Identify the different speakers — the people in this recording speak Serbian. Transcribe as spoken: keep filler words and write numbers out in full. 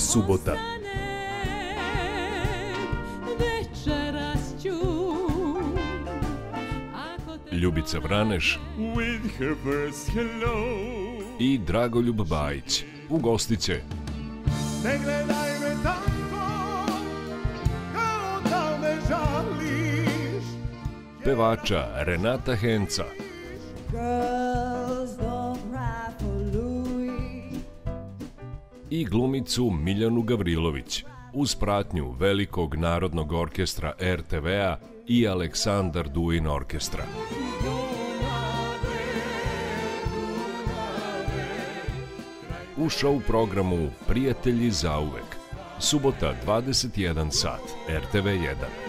Speaker 1: Subota. Ljubica Vraneš i Dragoljub Bajić ugostit će
Speaker 2: Ne gledaj me tako, kao da me žališ.
Speaker 1: pevača Renata Henca i glumicu Miljanu Gavrilović uz pratnju Velikog narodnog orkestra er te ve-a i Aleksandar Duin orkestra. U show programu Prijatelji zauvek. Subota dvadeset jedan sat, er te ve jedan.